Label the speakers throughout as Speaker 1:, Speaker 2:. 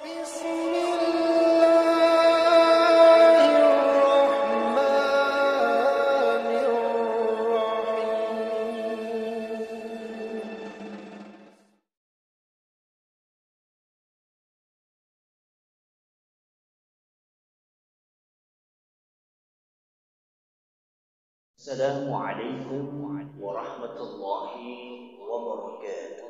Speaker 1: Assalamualaikum warahmatullahi wabarakatuh.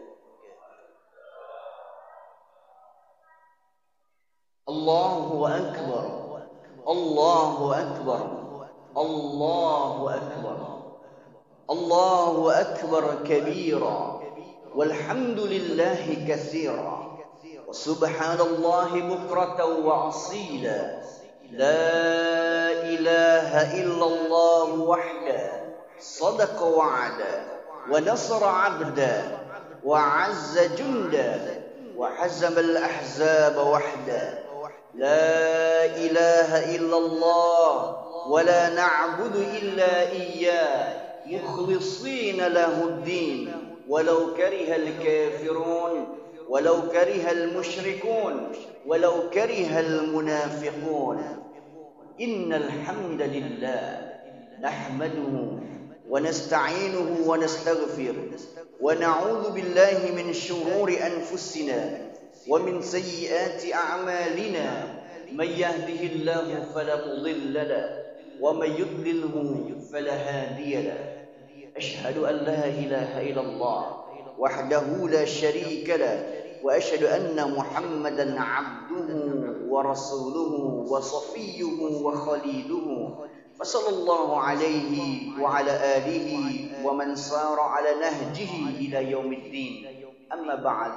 Speaker 1: Allahu akbar. Allahu akbar. Allahu akbar. Allahu akbar kabira. Walhamdulillahi katsira. Wa subhanallahi bukratan wa asila. لا إله إلا الله وحده صدق وعده ونصر عبده وعز جنده وحزم الأحزاب وحده لا إله إلا الله ولا نعبد إلا إياه مخلصين له الدين ولو كره الكافرون ولو كره المشركون ولو كره المنافقون إن الحمد لله نحمده ونستعينه ونستغفر ونعوذ بالله من شرور أنفسنا ومن سيئات أعمالنا من يهده الله فلا مضل له ومن يضلله فلا هادي له أشهد أن لا إله إلا الله وحده لا شريك له وأشهد أن محمدا عبده ورسوله وصفيه وخليله فصلى الله عليه وعلى آله ومن سار على نهجه إلى يوم الدين أما بعد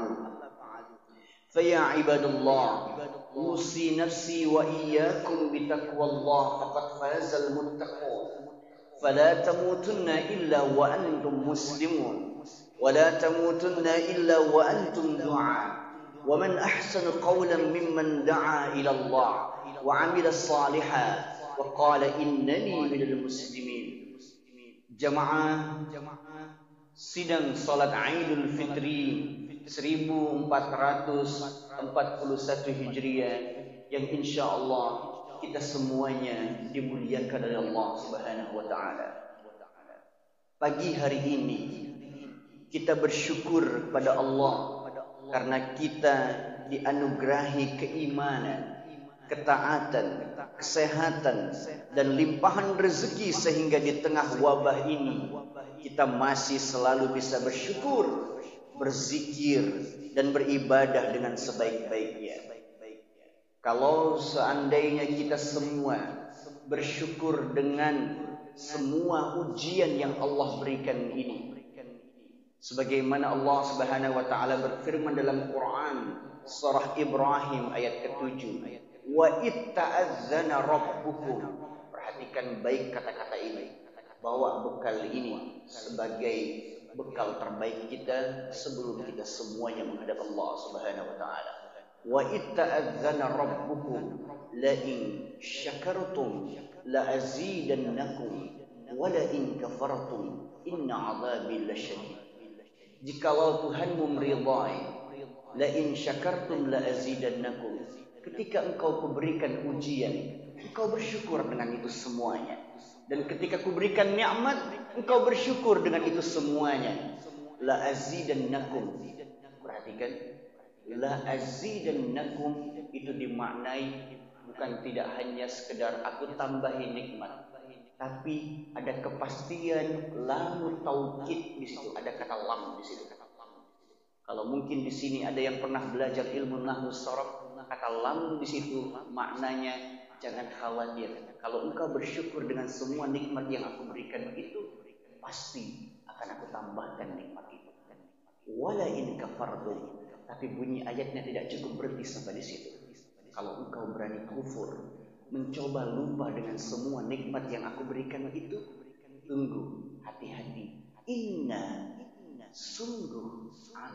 Speaker 1: فيا عباد الله أوصي نفسي وإياكم بتقوى الله فقد فاز المتقون فلا تموتن إلا وأنتم مسلمون ولا تموتن إلا وأنتم دعاء ومن أحسن قولا ممن دعا إلى الله وعمل صالحا وقال إنني من المسلمين. Jamaah sidang salat Idul Fitri 1441 Hijriah yang insyaallah kita semuanya dimuliakan oleh Allah Subhanahu wa taala. Pagi hari ini kita bersyukur kepada Allah karena kita dianugerahi keimanan, ketaatan, kesehatan dan limpahan rezeki sehingga di tengah wabah ini kita masih selalu bisa bersyukur, berzikir dan beribadah dengan sebaik-baiknya. Kalau seandainya kita semua bersyukur dengan semua ujian yang Allah berikan ini, sebagaimana Allah Subhanahu wa taala berfirman dalam Quran surah Ibrahim ayat ke-7, wa itta'adzana rabbukum. Perhatikan baik kata-kata ini, bahwa bekal ini sebagai bekal terbaik kita sebelum kita semuanya menghadap Allah Subhanahu wa taala. Wa itta'adzana rabbukum la in syakartum la azidannakum wa la in kafartum inna 'adzabi lasyadid. Jikalau Tuhanmu meridai, la in syakartum la azidannakum. Ketika engkau kuberikan ujian, engkau bersyukur dengan itu semuanya. Dan ketika kuberikan nikmat, engkau bersyukur dengan itu semuanya. La azidannakum. Perhatikan, la azidannakum itu dimaknai bukan tidak hanya sekedar aku tambahin nikmat, tapi ada kepastian lam taukid di situ, ada kata lam di situ. Kalau mungkin di sini ada yang pernah belajar ilmu nahwu sharaf, kata lam di situ maknanya jangan khawatir. Kalau engkau bersyukur dengan semua nikmat yang aku berikan itu, pasti akan aku tambahkan nikmat itu. Wala in kafartum. Tapi bunyi ayatnya tidak cukup berhenti sampai di situ. Kalau engkau berani kufur, mencoba lupa dengan semua nikmat yang aku berikan itu, tunggu, hati-hati. Inna sungguh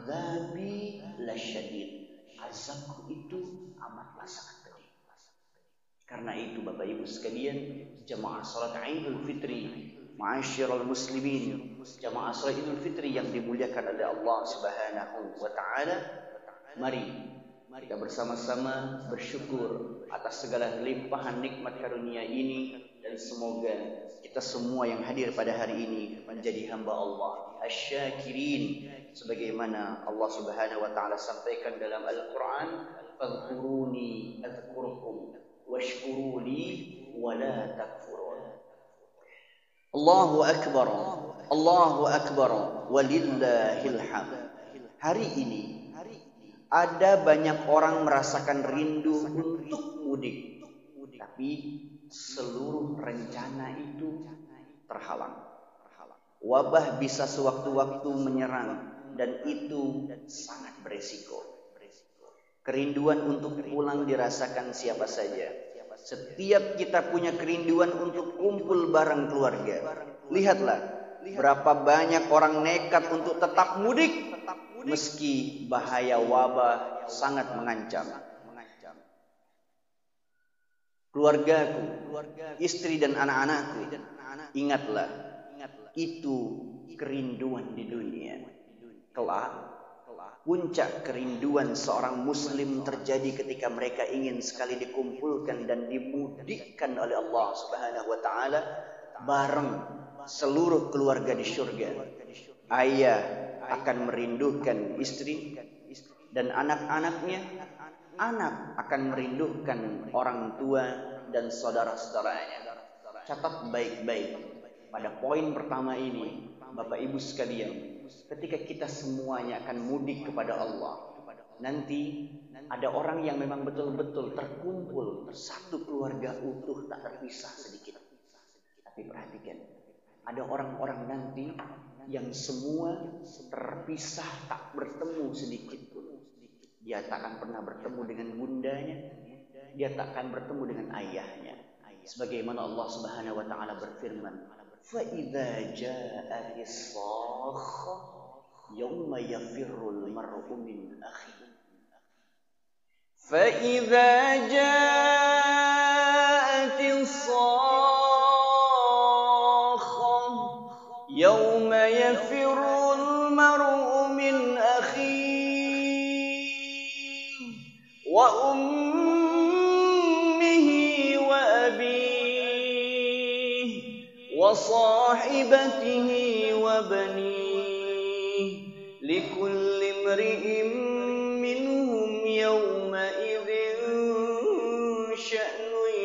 Speaker 1: azabi lasyadid. Azabku itu amatlah sangat pedih. Karena itu Bapak Ibu sekalian, jamaah salat Idul Fitri, ma'asyiral muslimin, jamaah salat Idul Fitri yang dimuliakan oleh Allah Subhanahu wa taala, mari kita bersama-sama bersyukur atas segala limpahan nikmat karunia ini, dan semoga kita semua yang hadir pada hari ini menjadi hamba Allah asy-syakirin, sebagaimana Allah Subhanahu wa taala sampaikan dalam Al-Qur'an, "Fadhkuruni adzkurkum washkuruli wa la takfurun." Allahu akbar, Allahu akbar, walillahil hamd. Hari ini ada banyak orang merasakan rindu untuk mudik, tapi seluruh rencana itu terhalang. Wabah bisa sewaktu-waktu menyerang, dan itu sangat beresiko. Kerinduan untuk pulang dirasakan siapa saja. Setiap kita punya kerinduan untuk kumpul bareng keluarga. Lihatlah berapa banyak orang nekat untuk tetap mudik meski bahaya wabah sangat mengancam. Keluargaku, istri dan anak-anakku, ingatlah, itu kerinduan di dunia. Kelak, puncak kerinduan seorang muslim terjadi ketika mereka ingin sekali dikumpulkan dan dimudikkan oleh Allah Subhanahu wa taala bareng seluruh keluarga di surga. Ayah akan merindukan istri dan anak-anaknya, anak akan merindukan orang tua dan saudara-saudaranya. Catat baik-baik pada poin pertama ini, Bapak Ibu sekalian, ketika kita semuanya akan mudik kepada Allah, nanti ada orang yang memang betul-betul terkumpul satu keluarga utuh tak terpisah sedikit. Tapi perhatikan, ada orang-orang nanti yang semua terpisah tak bertemu sedikit pun. Dia tak akan pernah bertemu dengan bundanya, dia tak akan bertemu dengan ayahnya. Sebagaimana Allah Subhanahu wa taala berfirman, "Fa idza ja'atis sakhah yauma yafirrul mar'u min akhihi." Fa idza ja'atis sakhah yauma yafirrul mar'u min akhihi wa ummihi wa abihi wa sahibatihi wa banihi likulli imri'in minhum yawma idzin sya'nun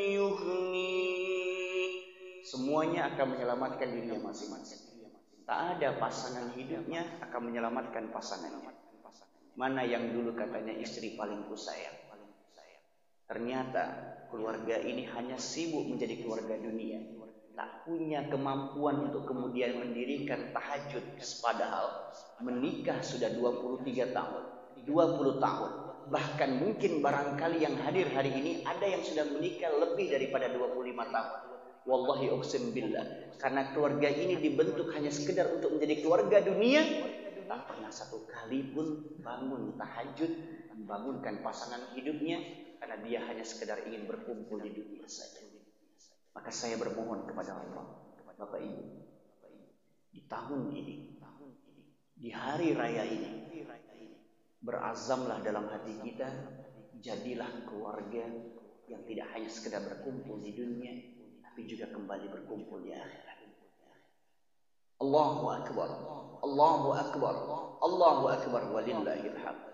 Speaker 1: yughni. Semuanya akan menyelamatkan dirinya masing-masing. Tak ada pasangan hidupnya akan menyelamatkan pasangannya. Mana yang dulu katanya istri paling kusayang, ternyata keluarga ini hanya sibuk menjadi keluarga dunia, tak punya kemampuan untuk kemudian mendirikan tahajud. Padahal menikah sudah 23 tahun, 20 tahun, bahkan mungkin barangkali yang hadir hari ini ada yang sudah menikah lebih daripada 25 tahun. Wallahi uqsim billah, karena keluarga ini dibentuk hanya sekedar untuk menjadi keluarga dunia, tak pernah satu kali pun bangun tahajud membangunkan pasangan hidupnya, karena dia hanya sekedar ingin berkumpul di dunia saja. Maka saya bermohon kepada Allah, Bapak Ibu, di tahun ini, di hari raya ini, berazamlah dalam hati kita, jadilah keluarga yang tidak hanya sekedar berkumpul di dunia, tapi juga kembali berkumpul di akhirat. Allahu akbar, Allahu akbar, Allahu akbar, walillahil hamd.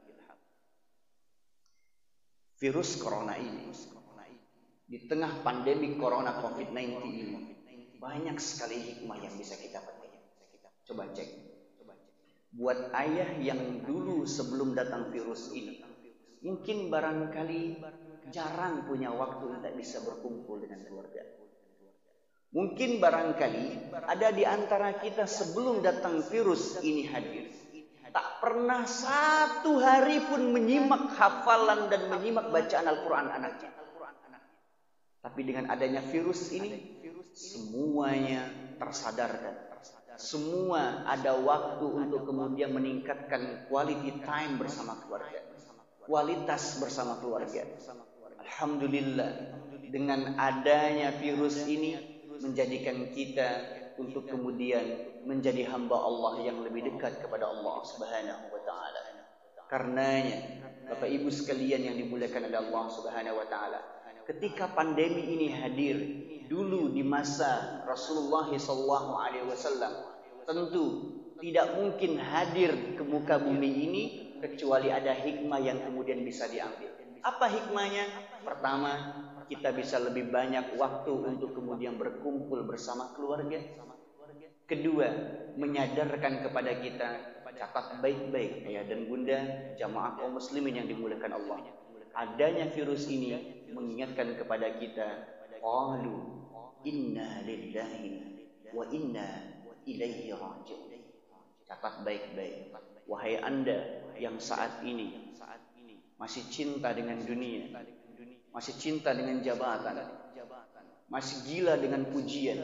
Speaker 1: Virus corona ini, di tengah pandemi corona COVID-19 ini, banyak sekali hikmah yang bisa kita petik. Coba cek. Buat ayah yang dulu sebelum datang virus ini, mungkin barangkali jarang punya waktu untuk bisa berkumpul dengan keluarga. Mungkin barangkali ada di antara kita sebelum datang virus ini hadir, tak pernah satu hari pun menyimak hafalan dan menyimak bacaan Al-Quran anaknya. Tapi dengan adanya virus ini, semuanya tersadarkan. Semua ada waktu untuk kemudian meningkatkan quality time bersama keluarga, kualitas bersama keluarga. Alhamdulillah, dengan adanya virus ini menjadikan kita untuk kemudian menjadi hamba Allah yang lebih dekat kepada Allah Subhanahu wa taala. Karenanya Bapak Ibu sekalian yang dimuliakan oleh Allah Subhanahu wa taala. Ketika pandemi ini hadir dulu di masa Rasulullah SAW, tentu tidak mungkin hadir ke muka bumi ini kecuali ada hikmah yang kemudian bisa diambil. Apa hikmahnya? Pertama, kita bisa lebih banyak waktu untuk kemudian berkumpul bersama keluarga. Kedua, menyadarkan kepada kita, catat baik-baik ya dan bunda, jamaah kaum muslimin yang dimuliakan Allah. Adanya virus ini mengingatkan kepada kita, qalu inna lillahi wa inna ilaihi raji'un. Catat baik-baik, wahai Anda yang saat ini masih cinta dengan dunia, masih cinta dengan jabatan, masih gila dengan pujian,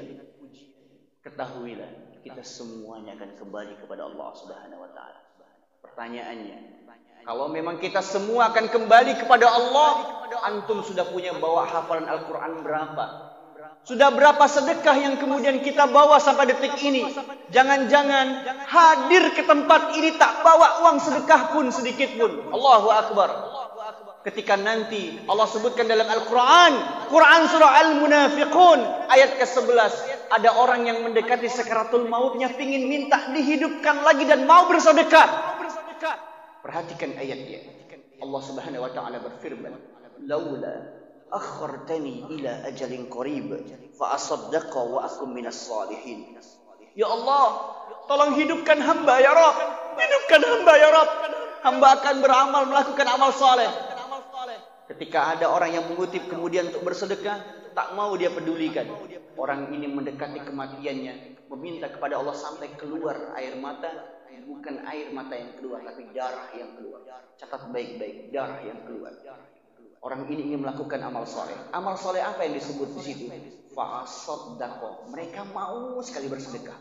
Speaker 1: ketahuilah kita semuanya akan kembali kepada Allah Subhanahu wa taala. Pertanyaannya, kalau memang kita semua akan kembali kepada Allah, antum sudah punya bawa hafalan Al-Qur'an berapa? Sudah berapa sedekah yang kemudian kita bawa sampai detik ini? Jangan-jangan hadir ke tempat ini tak bawa uang sedekah pun sedikit pun. Allahu Akbar. Ketika nanti Allah sebutkan dalam Al-Quran, Quran surah Al-Munafiqun ayat ke-11, ada orang yang mendekati sakaratul mautnya pingin minta dihidupkan lagi dan mau bersedekah. Perhatikan ayatnya. Allah Subhanahu wa taala berfirman, "Laula akhartani ila ajalin qarib fa asaddaqa wa akum minas salihin." Ya Allah, tolong hidupkan hamba ya Rabb. Hidupkan hamba ya Rabb. Hamba akan beramal melakukan amal saleh. Ketika ada orang yang mengutip kemudian untuk bersedekah, tak mau dia pedulikan. Orang ini mendekati kematiannya, meminta kepada Allah sampai keluar air mata, bukan air mata yang keluar, tapi darah yang keluar. Catat baik-baik, darah yang keluar. Orang ini ingin melakukan amal soleh. Amal soleh apa yang disebut di situ? Fa'asaddaqo. Mereka mau sekali bersedekah.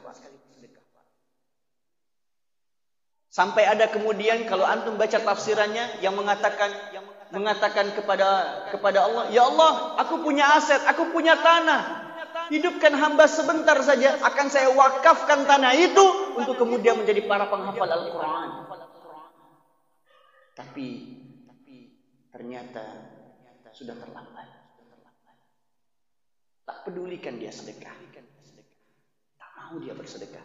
Speaker 1: Sampai ada kemudian kalau antum baca tafsirannya yang mengatakan kepada Allah, ya Allah, aku punya aset, aku punya tanah. Hidupkan hamba sebentar saja, akan saya wakafkan tanah itu untuk kemudian menjadi para penghafal Al-Quran. Tapi ternyata sudah terlambat. Tak pedulikan dia sedekah. Tak mau dia bersedekah.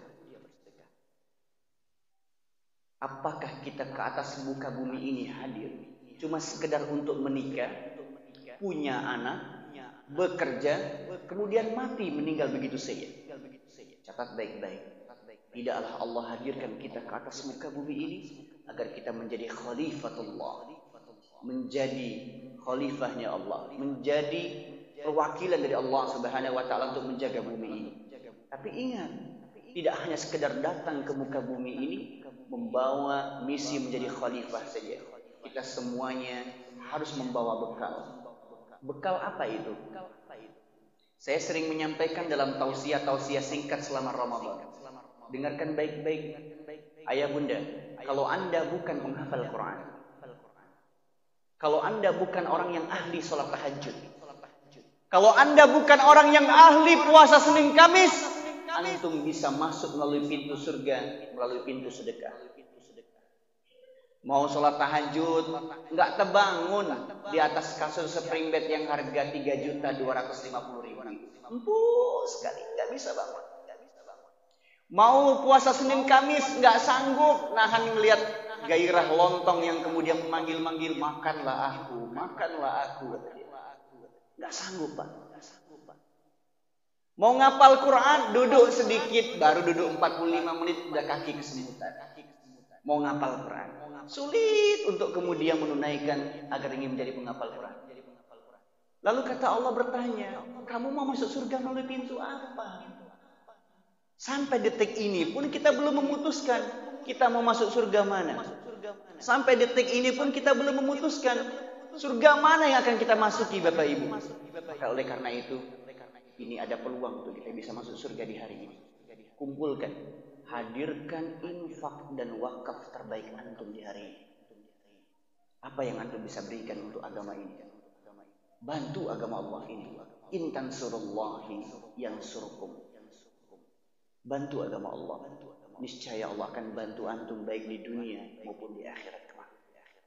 Speaker 1: Apakah kita ke atas muka bumi ini hadir cuma sekedar untuk menikah, punya anak, bekerja, kemudian mati meninggal begitu saja? Catat baik-baik. Tidaklah Allah hadirkan kita ke atas muka bumi ini agar kita menjadi khalifatullah, menjadi khalifahnya Allah, menjadi perwakilan dari Allah Subhanahu wa taala untuk menjaga bumi ini. Tapi ingat, tidak hanya sekedar datang ke muka bumi ini membawa misi menjadi khalifah saja. Kita semuanya harus membawa bekal. Bekal apa itu? Saya sering menyampaikan dalam tausiah-tausiah singkat selama Ramadan. Dengarkan baik-baik. Ayah bunda, kalau Anda bukan penghafal Quran, kalau Anda bukan orang yang ahli sholat tahajud, kalau Anda bukan orang yang ahli puasa Senin Kamis, antum bisa masuk melalui pintu surga, melalui pintu sedekah. Mau sholat tahajud, nggak terbangun di atas kasur spring bed yang harga 3.250.000. Empuk sekali, nggak bisa bangun. Mau puasa Senin Kamis, nggak sanggup nahan melihat gairah lontong yang kemudian memanggil-manggil, makanlah aku, makanlah aku. Nggak sanggup Pak. Mau ngapal Quran, duduk sedikit, baru duduk 45 menit udah kaki kesemutan. Mau ngapal Quran, sulit untuk kemudian menunaikan agar ingin menjadi penghafal Quran. Lalu kata Allah bertanya, kamu mau masuk surga melalui pintu apa? Sampai detik ini pun kita belum memutuskan kita mau masuk surga mana. Sampai detik ini pun kita belum memutuskan surga mana yang akan kita masuki Bapak Ibu. Maka oleh karena itu, ini ada peluang untuk kita bisa masuk surga di hari ini. Kumpulkan, hadirkan infak dan wakaf terbaik antum di hari ini. Apa yang antum bisa berikan untuk agama ini? Bantu agama Allah ini. In tansurullahi yansurkum. Bantu agama Allah. Niscaya Allah akan bantu antum baik di dunia maupun di akhirat.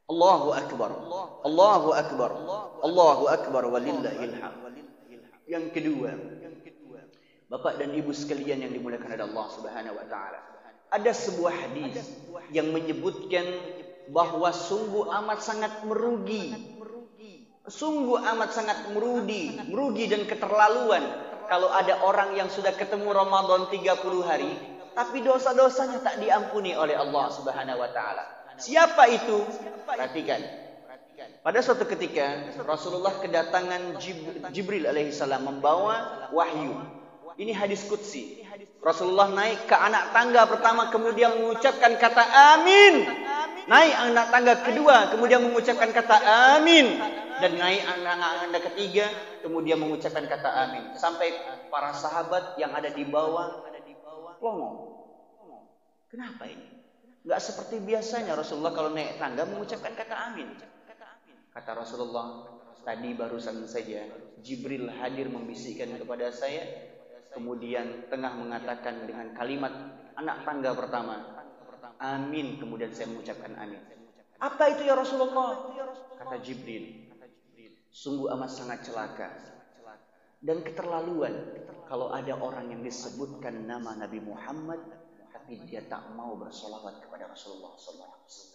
Speaker 1: Allahu akbar. Allahu akbar. Allahu akbar walillahil hamd. Yang kedua, Bapak dan Ibu sekalian yang dimuliakan oleh Allah Subhanahu wa taala. Ada sebuah hadis yang menyebutkan bahwa sungguh amat sangat merugi. Sungguh amat sangat merugi dan keterlaluan kalau ada orang yang sudah ketemu Ramadan 30 hari tapi dosa-dosanya tak diampuni oleh Allah Subhanahu wa taala. Siapa itu? Perhatikan. Pada suatu ketika Rasulullah kedatangan Jibril alaihissalam membawa wahyu. Ini hadis qudsi. Rasulullah naik ke anak tangga pertama kemudian mengucapkan kata amin. Naik anak tangga kedua kemudian mengucapkan kata amin. Dan naik anak tangga ketiga kemudian mengucapkan kata amin. Sampai para sahabat yang ada di bawah plongo. Kenapa ini? Enggak seperti biasanya Rasulullah kalau naik tangga mengucapkan kata amin. Kata Rasulullah, tadi barusan saja Jibril hadir membisikkan kepada saya, kemudian tengah mengatakan dengan kalimat anak tangga pertama, amin, kemudian saya mengucapkan amin. Apa itu ya Rasulullah? Kata Jibril, sungguh amat sangat celaka dan keterlaluan kalau ada orang yang disebutkan nama Nabi Muhammad tapi dia tak mau bersolawat kepada Rasulullah SAW.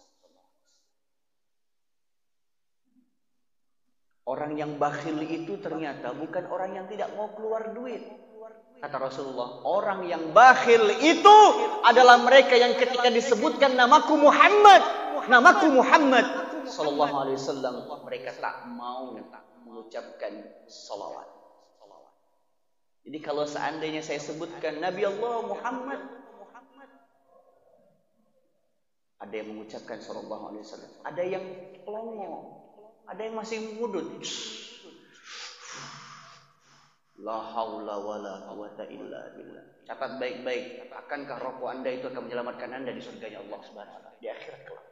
Speaker 1: Orang yang bakhil itu ternyata bukan orang yang tidak mau keluar duit. Kata Rasulullah, orang yang bakhil itu adalah mereka yang ketika disebutkan namaku Muhammad sallallahu alaihi wasallam, mereka tak mau mengucapkan salawat. Jadi kalau seandainya saya sebutkan Nabi Allah Muhammad, ada yang mengucapkan sallallahu alaihi wasallam, ada yang pelongo, ada yang masih mudut. La haula wala quwata illa billah. Catat baik-baik, akankah rokok Anda itu akan menyelamatkan Anda di surganya Allah Subhanahu wa taala di akhirat kelak?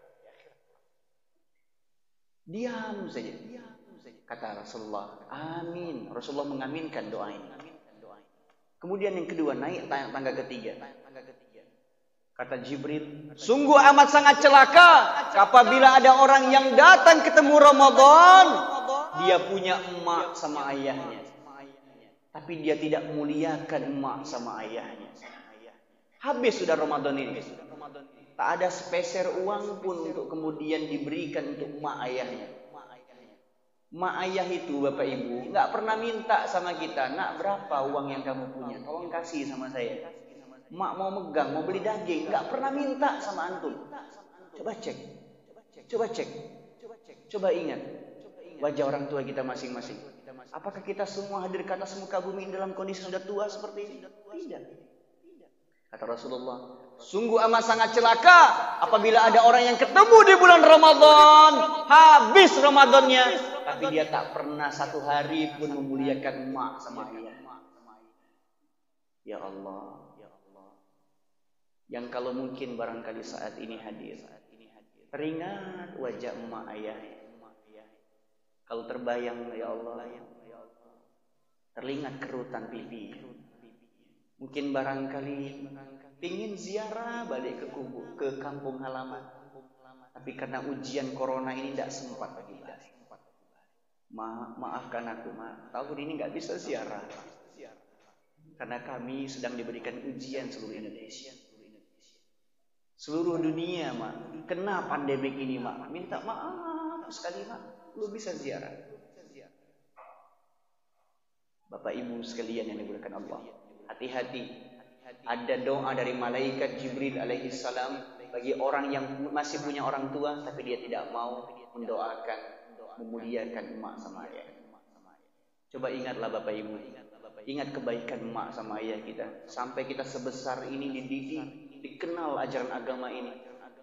Speaker 1: Diam saja. Kata Rasulullah, amin. Rasulullah mengaminkan doa ini. Kemudian yang kedua, naik tangga ketiga. Kata Jibril, sungguh amat sangat celaka apabila ada orang yang datang ketemu Ramadan, dia punya emak sama ayahnya, tapi dia tidak muliakan emak sama ayahnya. Habis sudah Ramadan ini, tak ada sepeser uang pun untuk kemudian diberikan untuk emak ayahnya. Emak ayah itu Bapak Ibu nggak pernah minta sama kita, nak berapa uang yang kamu punya, tolong kasih sama saya. Mak mau megang, mau beli daging, nggak pernah minta sama antum. Coba cek, coba ingat wajah orang tua kita masing-masing. Apakah kita semua hadir ke atas muka bumi dalam kondisi sudah tua seperti ini? Tidak. Kata Rasulullah, sungguh amat sangat celaka apabila ada orang yang ketemu di bulan Ramadan, habis Ramadannya, tapi dia tak pernah satu hari pun memuliakan emak sama ayah. Ya Allah. Yang kalau mungkin barangkali saat ini hadir, teringat wajah emak ayah. Kalau terbayang ya Allah, terlingat kerutan pipi. Mungkin barangkali pingin ziarah balik ke kampung halaman, tapi karena ujian corona ini tidak sempat bagi balik. Maafkan aku, tahun ini nggak bisa ziarah karena kami sedang diberikan ujian seluruh Indonesia. Seluruh dunia, kena pandemik ini, minta maaf sekali, belum bisa ziarah. Bapak Ibu sekalian yang dimuliakan Allah, hati-hati. Ada doa dari malaikat Jibril alaihissalam bagi orang yang masih punya orang tua tapi dia tidak mau mendoakan, memuliakan emak sama ayah. Coba ingatlah Bapak Ibu, ingat kebaikan emak sama ayah kita. Sampai kita sebesar ini dididik, dikenal ajaran agama ini.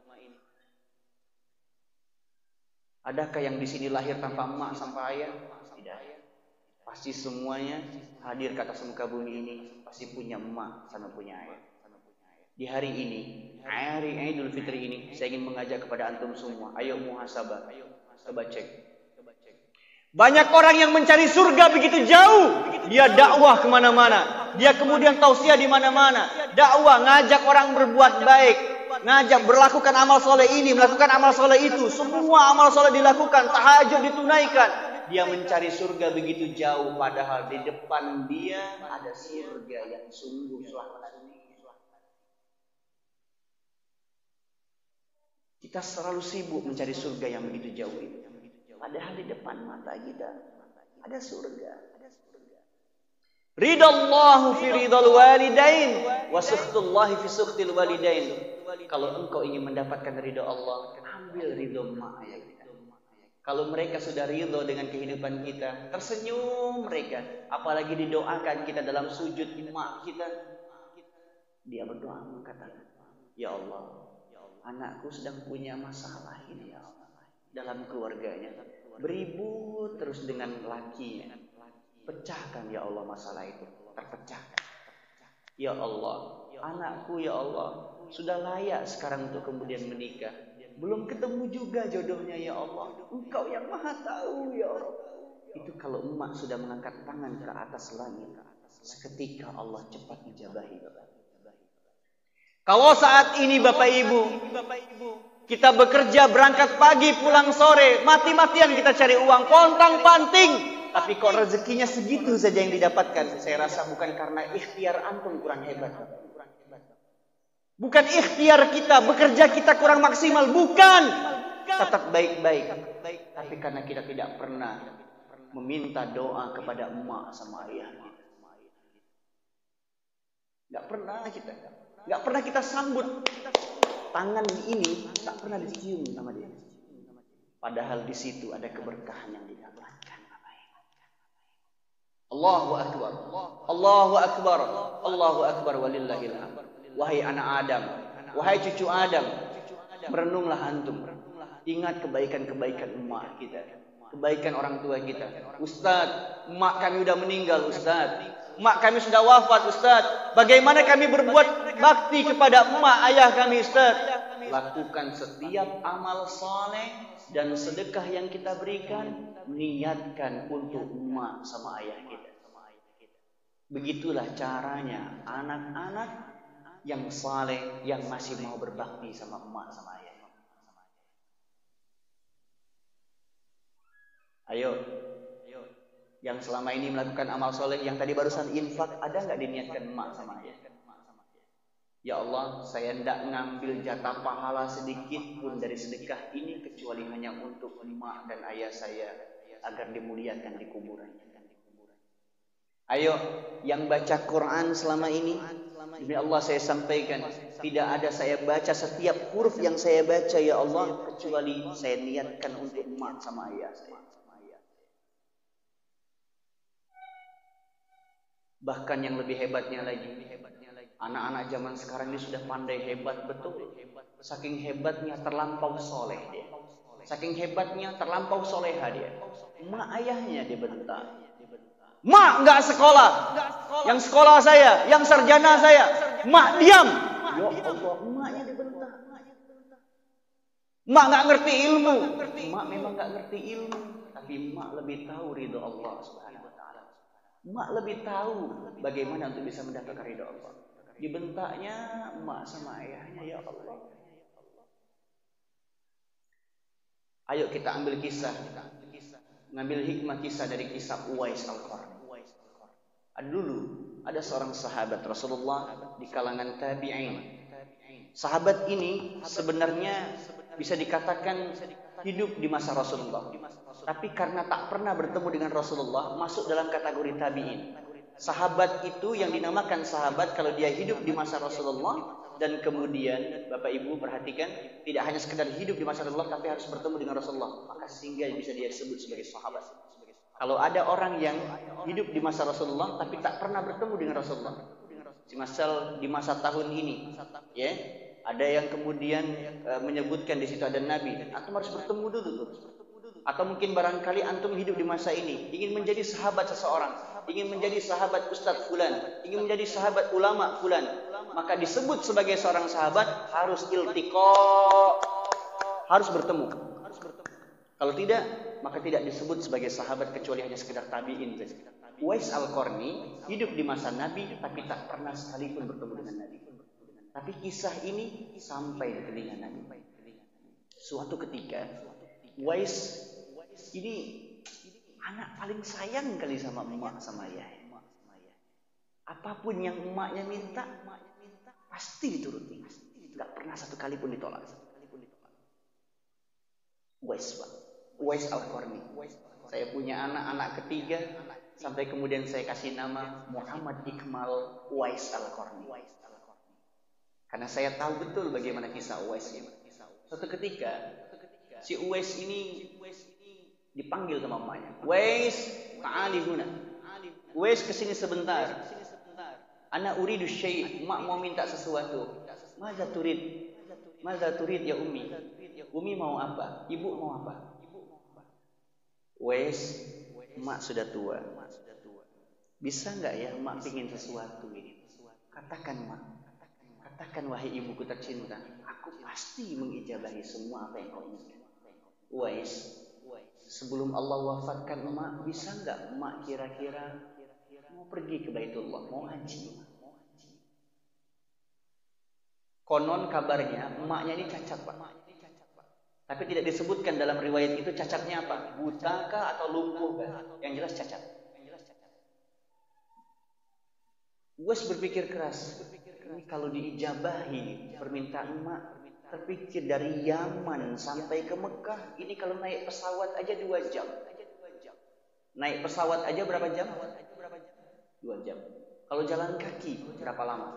Speaker 1: Adakah yang di sini lahir tanpa emak sampai ayah? Tidak. Pasti semuanya hadir ke atas muka bumi ini pasti punya emak sama punya ayah. Di hari ini, hari Idul Fitri ini, saya ingin mengajak kepada antum semua, ayo muhasabah. Coba cek. Banyak orang yang mencari surga begitu jauh. Dia dakwah kemana-mana. Dia kemudian tausiah di mana-mana. Dakwah, ngajak orang berbuat baik. ngajak berlakukan amal soleh ini, melakukan amal soleh itu. Semua amal soleh dilakukan, tahajud ditunaikan. Dia mencari surga begitu jauh, padahal di depan dia ada surga yang sungguh selamat. Kita selalu sibuk mencari surga yang begitu jauh ini. Padahal di depan mata kita ada surga. Ridallahu fi ridal walidain wa sukhtullahi fi sukhtil walidain. Kalau engkau ingin mendapatkan ridha Allah, ambil ridha mak ayah kita. Kalau mereka sudah ridha dengan kehidupan kita, tersenyum mereka. Apalagi didoakan kita dalam sujud mak kita. Dia berdoa mengatakan, "Ya Allah, anakku sedang punya masalah ini ya Allah. Dalam keluarganya beribut terus dengan lakinya. Pecahkan ya Allah masalah itu, terpecahkan. Ya Allah, anakku ya Allah sudah layak sekarang untuk kemudian menikah. Belum ketemu juga jodohnya ya Allah. Engkau yang maha tahu ya Allah." Itu kalau emak sudah mengangkat tangan ke atas langit, seketika Allah cepat ijabahi. Kalau saat ini Bapak Ibu, kita bekerja berangkat pagi pulang sore, mati-matian kita cari uang, pontang panting. Tapi kok rezekinya segitu saja yang didapatkan? Saya rasa bukan karena ikhtiar antum kurang hebat. Bukan ikhtiar kita, bekerja kita kurang maksimal. Bukan. Catat baik-baik. Tapi karena kita tidak pernah meminta doa kepada emak sama ayah kita. Gak pernah kita. Gak pernah kita sambut. Tangan ini tak pernah dicium sama dia. Padahal di situ ada keberkahan yang didapatkan. Allahu Akbar. Allahu Akbar. Allahu Akbar walillahil hamd. Wahai anak Adam, wahai cucu Adam, merenunglah antum. Ingat kebaikan-kebaikan emak kita, kebaikan orang tua kita. Ustaz, emak kami sudah meninggal Ustaz. Emak kami sudah wafat Ustaz. Bagaimana kami berbuat bakti kepada emak ayah kami Ustaz? Lakukan setiap amal saleh dan sedekah yang kita berikan, niatkan untuk emak sama ayah kita. Begitulah caranya anak-anak yang saleh, yang masih mau berbakti sama emak sama ayah. Ayo, yang selama ini melakukan amal soleh, yang tadi barusan infak, ada nggak diniatkan emak sama ayah? Ya Allah, saya tidak ngambil jatah pahala sedikit pun dari sedekah ini kecuali hanya untuk emak dan ayah saya agar dimuliakan di kuburannya. Ayo, yang baca Quran selama ini, demi Allah saya sampaikan, tidak ada saya baca setiap huruf yang saya baca ya Allah kecuali saya niatkan untuk emak sama ayah saya. Bahkan yang lebih hebatnya lagi, anak-anak zaman sekarang ini sudah pandai hebat betul. Saking hebatnya terlampau soleh dia. Saking hebatnya terlampau soleha dia. Emak ayahnya dibentak. Mak nggak sekolah. Yang sekolah saya, yang sarjana saya. Mak diam. Ya Allah, emaknya dibentak. Mak nggak ngerti ilmu. Mak memang nggak ngerti ilmu, tapi mak lebih tahu ridho Allah Subhanahu wa taala. Mak lebih tahu bagaimana untuk bisa mendapatkan ridho Allah. Dibentaknya emak sama ayahnya ya Allah. Ayo kita ambil kisah. Ngambil hikmah kisah dari kisah Uwais Al-Qarni. Ada seorang sahabat Rasulullah di kalangan tabi'in. Sahabat ini sebenarnya bisa dikatakan hidup di masa Rasulullah. Tapi karena tak pernah bertemu dengan Rasulullah, masuk dalam kategori tabi'in. Sahabat itu yang dinamakan sahabat kalau dia hidup di masa Rasulullah. Dan kemudian Bapak Ibu perhatikan, tidak hanya sekedar hidup di masa Rasulullah, tapi harus bertemu dengan Rasulullah. Maka sehingga bisa dia sebut sebagai sahabat. Kalau ada orang yang hidup di masa Rasulullah tapi tak pernah bertemu dengan Rasulullah, misal di masa tahun ini, ya, ada yang kemudian menyebutkan di situ ada Nabi, antum harus bertemu dulu tuh. Atau mungkin barangkali antum hidup di masa ini, ingin menjadi sahabat seseorang, ingin menjadi sahabat Ustadz Fulan, ingin menjadi sahabat ulama Fulan, maka disebut sebagai seorang sahabat harus iltiqa, harus bertemu. Kalau tidak, maka tidak disebut sebagai sahabat kecuali hanya sekedar tabi'in. Uwais Al-Qarni hidup di masa Nabi tapi tak pernah sekalipun bertemu dengan Nabi. Tapi kisah ini sampai di telinga Nabi. Suatu ketika Uwais ini anak paling sayang kali sama emak sama ayah. Apapun yang emaknya minta pasti dituruti. Gak pernah satu kali pun ditolak. Uwais Al-Qarni. Saya punya anak ketiga sampai kemudian saya kasih nama Muhammad Iqmal Uwais Al-Qarni. Karena saya tahu betul bagaimana kisah Uwais ini. Suatu ketika si Uwais ini dipanggil sama emaknya. Uwais, ta'ali huna. Uwais kesini sebentar. Ana uridu syai', emak mau minta sesuatu. Maza turid? Maza turid ya Umi? Umi mau apa? Ibu mau apa? Uwais, emak sudah tua. Bisa enggak ya emak pingin sesuatu ini? Katakan emak. Katakan wahai ibuku tercinta, aku pasti mengijabahi semua apa yang kau inginkan. Uwais, sebelum Allah wafatkan emak, bisa enggak emak kira-kira mau pergi ke Baitullah, mau haji? Konon kabarnya emaknya ini cacat, Pak. Tapi tidak disebutkan dalam riwayat itu cacatnya apa? Buta kah atau lumpuh kah? Yang jelas cacat. Uwais berpikir keras. Ini kalau diijabahi permintaan emak, terpikir dari Yaman sampai ke Mekah, ini kalau naik pesawat aja 2 jam. Naik pesawat aja berapa jam? 2 jam. Kalau jalan kaki berapa lama?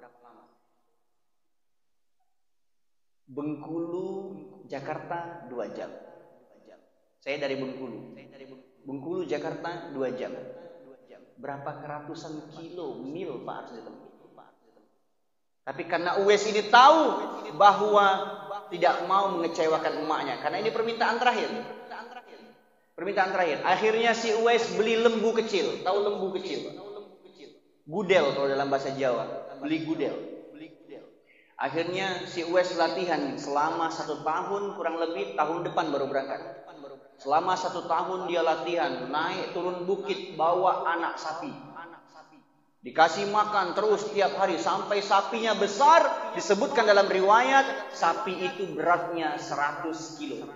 Speaker 1: Bengkulu, Jakarta 2 jam. Saya dari Bengkulu. Bengkulu, Jakarta 2 jam. Berapa keratusan mil Pak harus ditempuh. Tapi karena Uwais ini tahu bahwa tidak mau mengecewakan emaknya, karena ini permintaan terakhir. Permintaan terakhir. Akhirnya si Uwais beli lembu kecil. Tahu lembu kecil? Gudel kalau dalam bahasa Jawa. Beli gudel. Akhirnya si Uwais latihan selama 1 tahun, kurang lebih tahun depan baru berangkat. Selama 1 tahun dia latihan, naik turun bukit, bawa anak sapi. Dikasih makan terus tiap hari sampai sapinya besar. Disebutkan dalam riwayat sapi itu beratnya 100 kilo.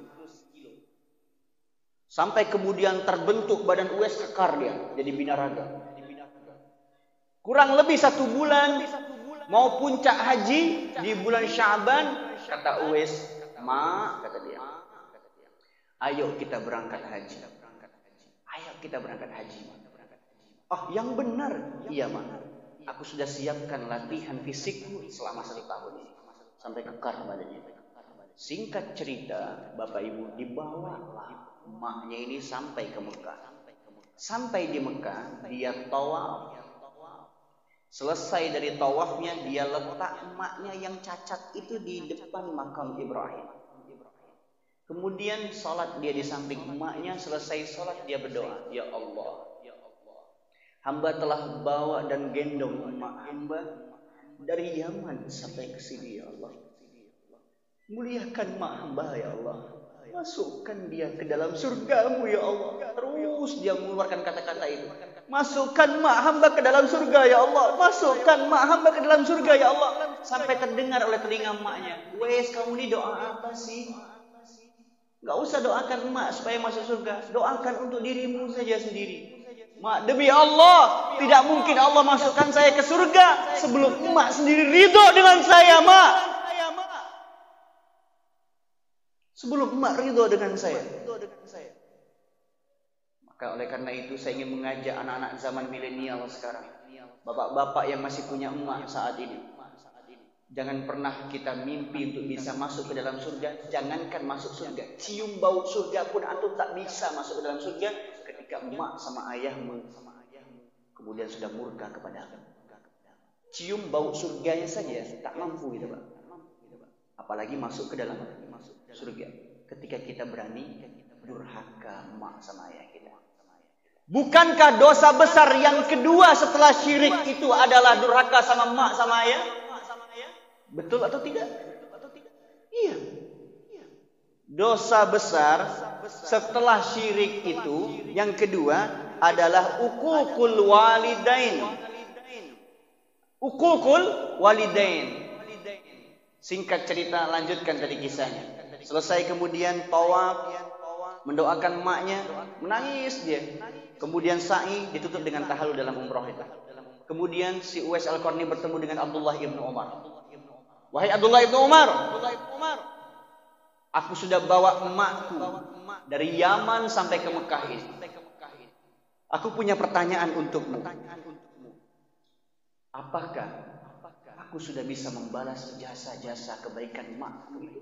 Speaker 1: Sampai kemudian terbentuk badan Uwais, kekar dia jadi binaraga. Kurang lebih 1 bulan mau puncak haji di bulan Sya'ban, kata Uwais, "Ma," kata dia, "ayo kita berangkat haji. Ayo kita berangkat haji." "Oh, yang benar." "Iya, Ma. Aku sudah siapkan latihan fisikku selama 1 tahun ini sampai kekar badannya." Singkat cerita, Bapak Ibu, dibawalah emaknya ini sampai ke Mekah. Sampai di Mekah, dia tawaf. Selesai dari tawafnya, dia letak emaknya yang cacat itu di depan makam Ibrahim. Kemudian sholat dia di samping emaknya. Selesai sholat dia berdoa, "Ya Allah, hamba telah bawa dan gendong emak hamba dari Yaman sampai ke sini, ya Allah. Muliakan emak hamba, ya Allah. Masukkan dia ke dalam surgamu, ya Allah." Terus dia mengeluarkan kata-kata itu. "Masukkan emak hamba ke dalam surga, ya Allah. Masukkan emak hamba ke dalam surga, ya Allah." Sampai terdengar oleh telinga emaknya, "Wes, kamu ini doa apa sih? Gak usah doakan emak supaya masuk surga. Doakan untuk dirimu saja sendiri." "Mak, demi Allah, tidak mungkin Allah masukkan saya ke surga sebelum emak sendiri ridho dengan saya, Mak. Sebelum emak ridho dengan saya." Maka oleh karena itu saya ingin mengajak anak-anak zaman milenial sekarang, bapak-bapak yang masih punya emak saat ini, jangan pernah kita mimpi untuk bisa masuk ke dalam surga. Jangankan masuk surga, cium bau surga pun antum tak bisa masuk ke dalam surga ketika emak sama ayahmu kemudian sudah murka kepadamu. Cium bau surganya saja tak mampu gitu, Pak. Apalagi masuk ke dalam surga ketika kita berani durhaka emak sama ayah kita. Bukankah dosa besar yang kedua setelah syirik itu adalah durhaka sama emak sama ayah? Betul atau tidak? Iya. Dosa besar setelah syirik itu yang kedua adalah uququl walidain. Uququl walidain. Singkat cerita, lanjutkan tadi kisahnya. Selesai kemudian tawaf, mendoakan emaknya, menangis dia. Kemudian sa'i ditutup dengan tahalul dalam umroh itu. Kemudian si Uwais Al-Qarni bertemu dengan Abdullah ibnu Umar. Wahai Abdullah ibnu Umar, aku sudah bawa emakku dari Yaman sampai ke Mekah ini. Aku punya pertanyaan untukmu. Apakah aku sudah bisa membalas jasa-jasa kebaikan emakku itu?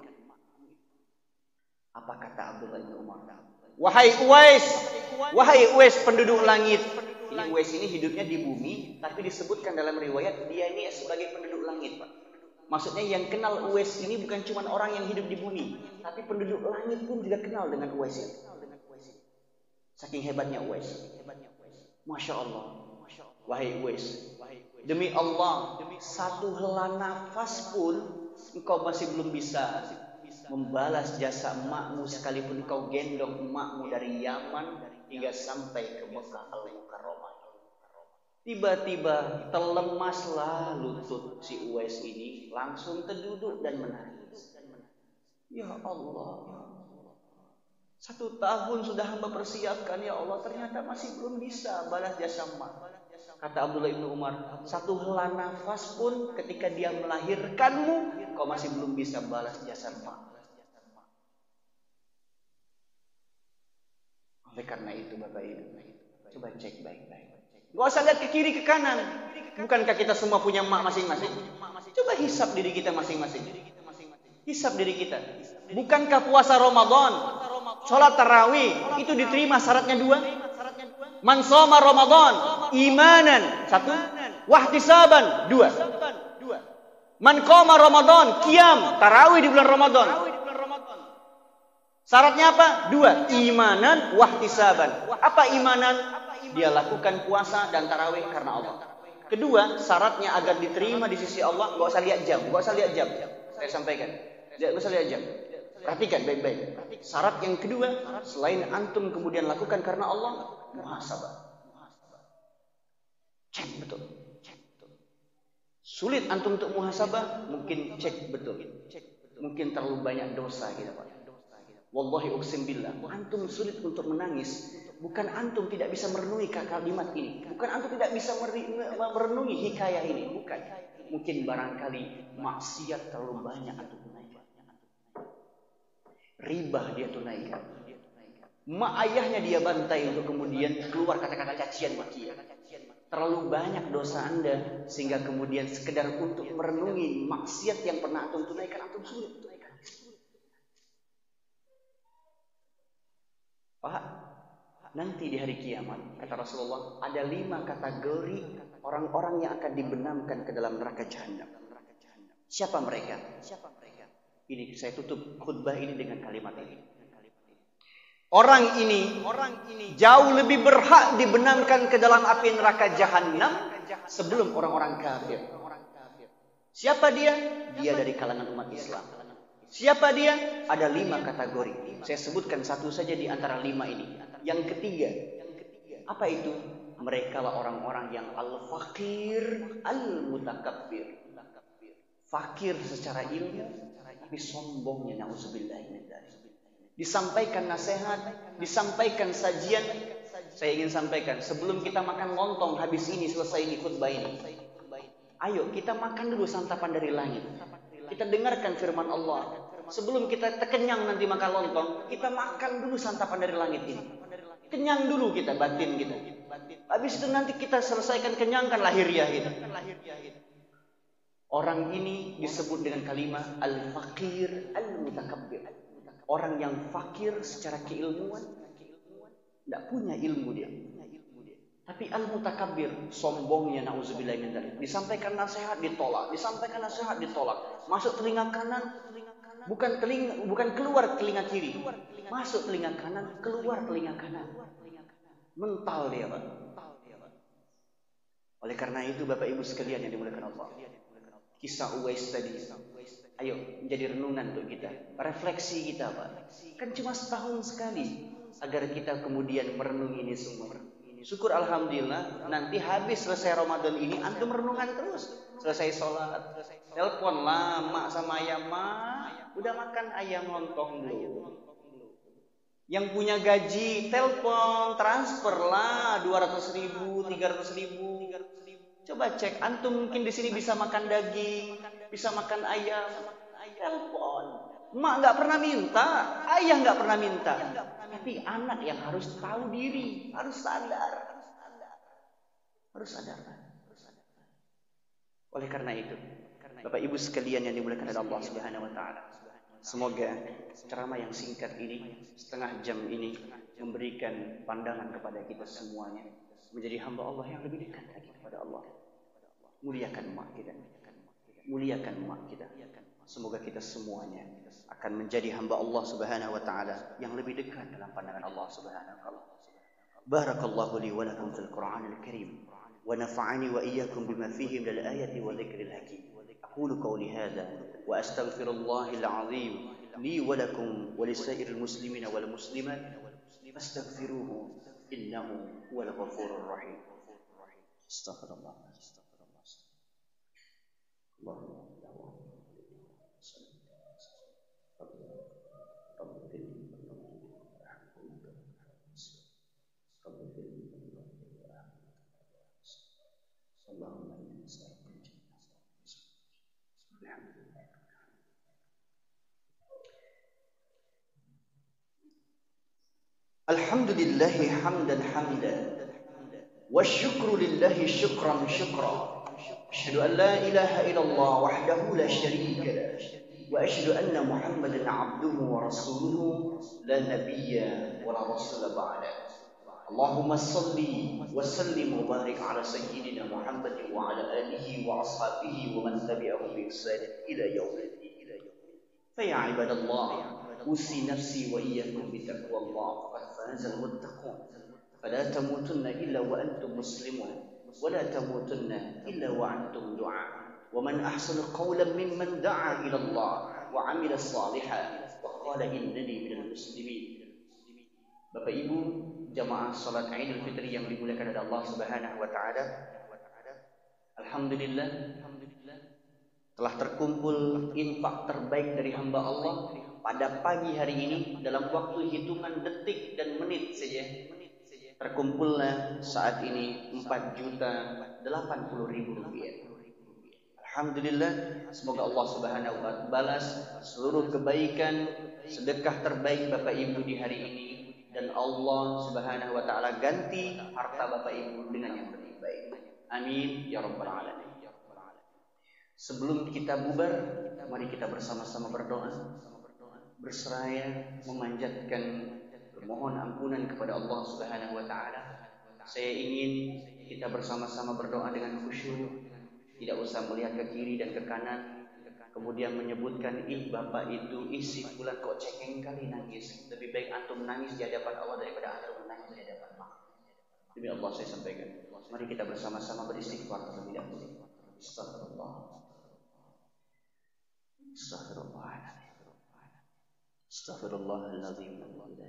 Speaker 1: Apa kata Abdullah bin Umar? Wahai Uwais penduduk langit. Ini Uwais ini hidupnya di bumi, tapi disebutkan dalam riwayat dia ini sebagai penduduk langit, Pak. Maksudnya yang kenal Uwais ini bukan cuma orang yang hidup di bumi, tapi penduduk langit pun juga kenal dengan Uwais ini. Saking hebatnya Uwais. Masya Allah. Wahai Uwais, demi Allah, satu hela nafas pun engkau masih belum bisa membalas jasa emakmu, sekalipun engkau gendong emakmu dari Yaman hingga sampai ke Mekah Al-Mukarramah. Tiba-tiba terlemaslah lutut si Uwais ini, langsung terduduk dan menangis. Ya Allah, 1 tahun sudah hamba persiapkan, ya Allah, ternyata masih belum bisa balas jasa emak. Kata Abdullah bin Umar, 1 hela nafas pun ketika dia melahirkanmu, kau masih belum bisa balas jasa emak. Oleh karena itu Bapak Ibu, coba cek baik-baik. Gak usah lihat ke kiri ke kanan. Bukankah kita semua punya emak masing-masing? Coba hisap diri kita masing-masing. Hisap diri kita. Bukankah puasa Ramadan, sholat tarawih itu diterima syaratnya 2? Man shoma Ramadan imanan 1, wahtisaban 2. Man qama Ramadan qiyam tarawih di bulan Ramadan. Syaratnya apa? 2. Imanan wahtisaban. Apa imanan? Dia lakukan puasa dan tarawih karena Allah. Kedua, syaratnya agar diterima di sisi Allah, gak usah lihat jam. Saya sampaikan. Gak usah lihat jam. Perhatikan baik-baik. Syarat yang kedua, selain antum kemudian lakukan karena Allah, muhasabah. Cek betul. Sulit antum untuk muhasabah, mungkin cek betul. Mungkin terlalu banyak dosa kita, Pak. Wallahi uqsim billah, antum sulit untuk menangis. Bukan antum tidak bisa merenungi kalimat ini. Bukan antum tidak bisa merenungi hikayah ini. Bukan. Mungkin barangkali maksiat terlalu banyak antum tunaikan. Riba dia tunaikan. Mak ayahnya dia bantai untuk kemudian keluar kata-kata cacian makian. Terlalu banyak dosa anda sehingga kemudian sekedar untuk merenungi maksiat yang pernah antum tunaikan, antum sulit tunaikan. Pak, nanti di hari kiamat, kata Rasulullah, ada 5 kategori orang-orang yang akan dibenamkan ke dalam neraka jahanam. Siapa mereka? Ini saya tutup khutbah ini dengan kalimat ini. Orang ini jauh lebih berhak dibenamkan ke dalam api neraka jahanam sebelum orang-orang kafir. Siapa dia? Dia dari kalangan umat Islam. Siapa dia? Ada 5 kategori. Saya sebutkan satu saja di antara 5 ini. Yang ketiga, apa itu? Mereka lah orang-orang yang al-fakir, al-mutakabbir. Fakir secara ilmu, tapi sombongnya, na'udzubillah min dzalik. Disampaikan nasihat, disampaikan sajian. Saya ingin sampaikan, sebelum kita makan lontong habis ini, selesai ini khutbah ini, ayo kita makan dulu santapan dari langit. Kita dengarkan firman Allah. Sebelum kita terkenyang nanti makan lontong, kita makan dulu santapan dari langit ini. Kenyang dulu kita, batin kita. Habis itu nanti kita selesaikan kenyangkan lahiriah kita. Orang ini disebut dengan kalimat al-fakir al-mutakabbir. Orang yang fakir secara keilmuan, tidak punya ilmu dia. Tapi al-mutakabbir, sombongnya, na'udzubillah min dzalik. Disampaikan nasihat ditolak, disampaikan nasihat ditolak. Masuk telinga kanan, bukan keluar telinga kiri. Masuk telinga kanan, keluar telinga kanan. Mental dia, Pak. Oleh karena itu Bapak Ibu sekalian yang dimuliakan Allah, kisah Uwais tadi, ayo menjadi renungan untuk kita, refleksi kita, Pak. Kan cuma setahun sekali, agar kita kemudian merenungi ini semua. Syukur alhamdulillah, nanti habis selesai Ramadan ini antum renungan terus. Selesai sholat, telepon lah mak sama ayam, mak udah makan ayam lontong belum? Yang punya gaji telepon, transfer lah 200.000, 300.000. Coba cek, antum mungkin di sini bisa makan daging, bisa makan ayam, telepon. Mak nggak pernah minta, ayah nggak pernah minta. Tapi anak yang harus tahu diri, harus sadar. Oleh karena itu, Bapak Ibu sekalian yang dimuliakan oleh Allah Subhanahu wa taala, semoga ceramah yang singkat ini, setengah jam ini, memberikan pandangan kepada kita semuanya menjadi hamba Allah yang lebih dekat lagi kepada Allah. Muliakan mak kita. Muliakan mak kita. Semoga kita semuanya akan menjadi hamba Allah Subhanahu wa taala yang lebih dekat dalam pandangan Allah Subhanahu wa taala. Barakallahu li wa lakum fil Qur'anil Karim wa nafa'ani wa iyyakum bima fihi minal ayati wa dzikril hakim. Aqulu qawli hadza wa astaghfirullahal azim li wa lakum wa lisairil muslimina wal muslimat fastaghfiruhu innahu huwal ghafurur rahim. Astaghfirullah. Allahumma Alhamdulillahi hamdan hamdan wa syukru lillahi syukran syukra. Asyhadu an la ilaha illallah wahdahu la syarika lah wa asyhadu anna Muhammadan abduhu wa rasuluhu la nabiyya wa la rasula ba'da. Allahumma salli wa sallim wa barik ala sayyidina Muhammadin wa ala alihi wa ashabihi wa man tabi'ahum bi ihsan ila yaumil din. Fa ya ibadallah, usi nafsi wa iyyakum bi taqwallah faqad fazal muttaqun. Fala tamutunna illa wa antum muslimun wa la tamutunna illa wa antum du'a. Wa man ahsanu qawlan mimman da'a ila Allah wa 'amila shalihan wa qala innani minal muslimin. Bapak Ibu jamaah salat Idul Fitri yang dimuliakan oleh Allah Subhanahu wa taala. Alhamdulillah telah terkumpul infak terbaik dari hamba Allah pada pagi hari ini dalam waktu hitungan detik dan menit saja. Terkumpullah saat ini 4.080.000 rupiah. Alhamdulillah, semoga Allah Subhanahu wa taala balas seluruh kebaikan sedekah terbaik Bapak Ibu di hari ini, dan Allah Subhanahu wa taala ganti harta Bapak Ibu dengan yang lebih baik. Amin ya rabbal alamin. Sebelum kita bubar, mari kita bersama-sama berdoa, berseraya, memanjatkan, bermohon ampunan kepada Allah Subhanahu wa taala. Saya ingin kita bersama-sama berdoa dengan khusyuk, tidak usah melihat ke kiri dan ke kanan, kemudian menyebutkan, ih bapak itu, isi bulan kok cengeng kali nangis. Lebih baik antum nangis di hadapan Allah daripada antum menangis di hadapan makhluk. Demi Allah saya sampaikan. Mari kita bersama-sama beristighfar terlebih dahulu. Astagfirullah. Astaghfirullahaladzim. Astaghfirullahaladzim.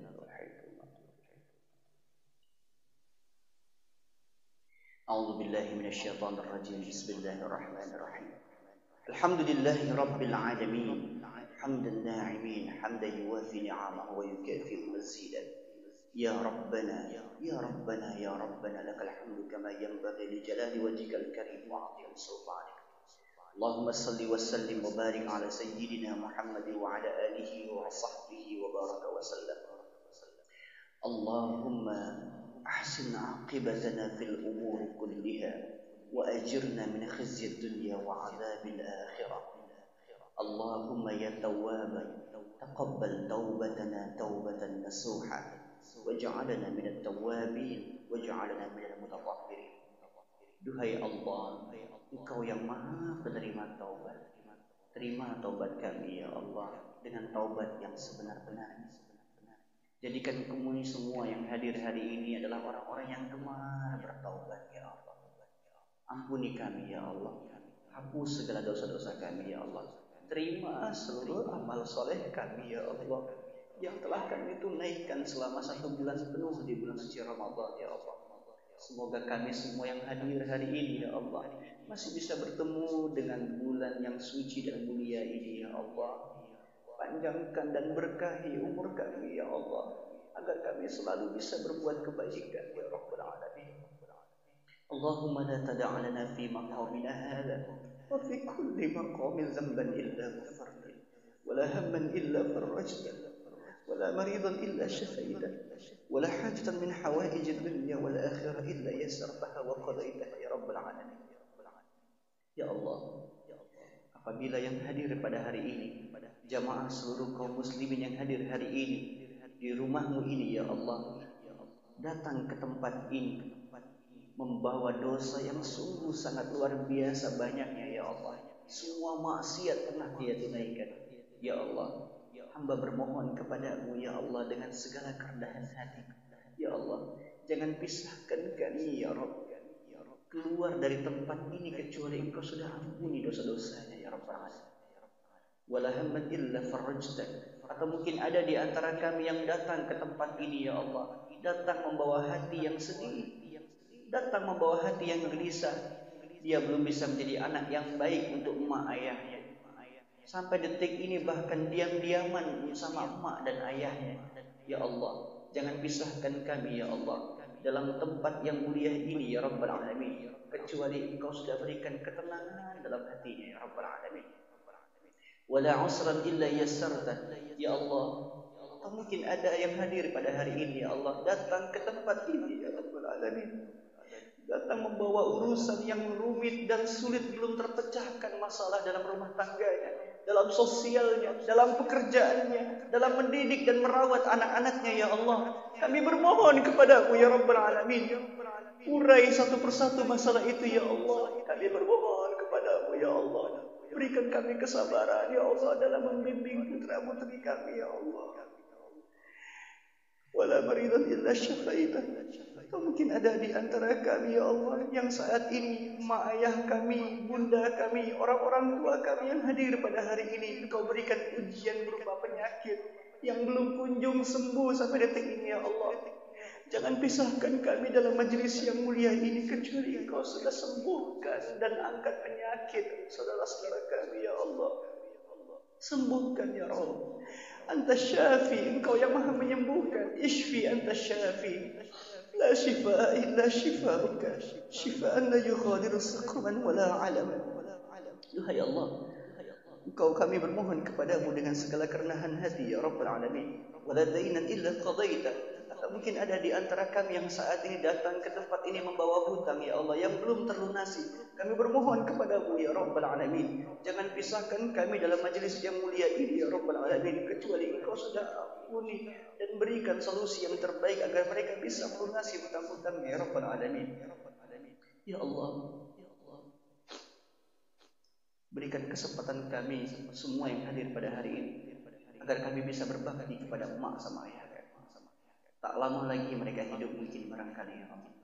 Speaker 1: A'udzu billahi minasyaitonir rajim. Bismillahirrahmanirrahim. Alhamdulillahi rabbil alamin. Hamdan na'imin, hamdan yuwafi ni'amahu wa yukafi mazidan. Ya Rabbana, ya Rabbana, ya Rabbana, lakal hamdu kama yanbaghi li jalali wajhikal karim wa 'azimi sultanik. Allahumma salli wa sallim wa barik ala sayyidina Muhammadin wa ala alihi wa sahbihi wa baraka wa sallam. Allahumma ahsin 'aqibatana fil umuri kulliha wa ajirna min khizyid dunya wa 'adzabil akhirah. Allahumma ya tawwaban taqabbal taubatana taubatan nasuha waj'alna minat tawwabin waj'alna minal mutatahhirin. Duhai Allah, Engkau yang Maha penerima taubat, terima taubat kami ya Allah dengan taubat yang sebenar-benarnya. Jadikan kami semua yang hadir hari ini adalah orang-orang yang gemar bertaubat ya Allah. Ampuni kami ya Allah, hapus segala dosa-dosa kami ya Allah. Terima seluruh amal soleh kami ya Allah yang telah kami tunaikan selama 1 bulan penuh di bulan suci Ramadan ya Allah. Semoga kami semua yang hadir hari ini ya Allah masih bisa bertemu dengan bulan yang suci dan mulia ini ya Allah. Panjangkan dan berkahi umur kami ya Allah, agar kami selalu bisa berbuat kebaikan ya Rabbal Alamin. Allahumma la tada' lana fi maqamina hadha wa fi kulli maqamin dhanban illa ghafarta wa la hamman illa farajta wa la maridan illa shafaita wa la hajatan min hawaij ad-dunya wal akhirah illa yassartaha wa qadaitaha ya Rabbal Alamin. Ya Allah, apabila yang hadir pada hari ini, jamaah seluruh kaum muslimin yang hadir hari ini di rumahmu ini ya Allah, datang ke tempat ini membawa dosa yang sungguh sangat luar biasa banyaknya ya Allah. Semua maksiat pernah dia tunaikan ya Allah. Hamba bermohon kepadamu ya Allah dengan segala kerendahan hati ya Allah, jangan pisahkan kami ya Rabb keluar dari tempat ini kecuali Engkau sudah ampuni dosa-dosanya ya Rabbal Alamin. Wala hamman illa farajta, atau mungkin ada di antara kami yang datang ke tempat ini ya Allah, datang membawa hati yang sedih, datang membawa hati yang gelisah. Dia belum bisa menjadi anak yang baik untuk emak ayahnya. Sampai detik ini bahkan diam-diaman sama emak dan ayahnya. Ya Allah, jangan pisahkan kami ya Allah dalam tempat yang mulia ini ya Rabbal Alamin, kecuali Engkau sudah berikan ketenangan dalam hatinya ya Rabbal Alamin. Wala usran illa yassarta ya Allah. Atau mungkin ada yang hadir pada hari ini ya Allah, datang ke tempat ini ya Rabbal Alamin, datang membawa urusan yang rumit dan sulit, belum terpecahkan masalah dalam rumah tangganya, dalam sosialnya, dalam pekerjaannya, dalam mendidik dan merawat anak-anaknya ya Allah. Kami bermohon kepadamu ya Rabbal Alamin, urai satu persatu masalah itu ya Allah. Kami bermohon kepadamu ya Allah, berikan kami kesabaran ya Allah dalam membimbing putra-putri kami ya Allah. Wala maridan illa syafaita. Atau mungkin ada di antara kami ya Allah yang saat ini mak ayah kami, bunda kami, orang-orang tua kami yang hadir pada hari ini Engkau berikan ujian berupa penyakit yang belum kunjung sembuh sampai detik ini ya Allah. Jangan pisahkan kami dalam majelis yang mulia ini kecuali Engkau sudah sembuhkan dan angkat penyakit saudara-saudara kami ya Allah. Sembuhkan ya Rabb. Anta syafi, Engkau yang maha menyembuhkan. Ishfi anta syafi, la shifa illa shifauka, shifaan la yughadiru saqman wala alaman. Duhai Allah, Engkau kami bermohon kepadamu dengan segala kerenahan hati ya Rabbal Alamin. Wala dainan illa qadaita. Atau mungkin ada di antara kami yang saat ini datang ke tempat ini membawa hutang ya Allah yang belum terlunasi. Kami bermohon kepadamu ya Rabbal Alamin, jangan pisahkan kami dalam majlis yang mulia ini ya Rabbal Alamin, kecuali Engkau sudah ampuni dan berikan solusi yang terbaik agar mereka bisa melunasi hutang-hutangnya ya Rabbal Alamin. Ya Allah, berikan kesempatan kami semua yang hadir pada hari ini agar kami bisa berbakti kepada emak sama ayah. Tak lama lagi mereka hidup mungkin barangkali ya Allah.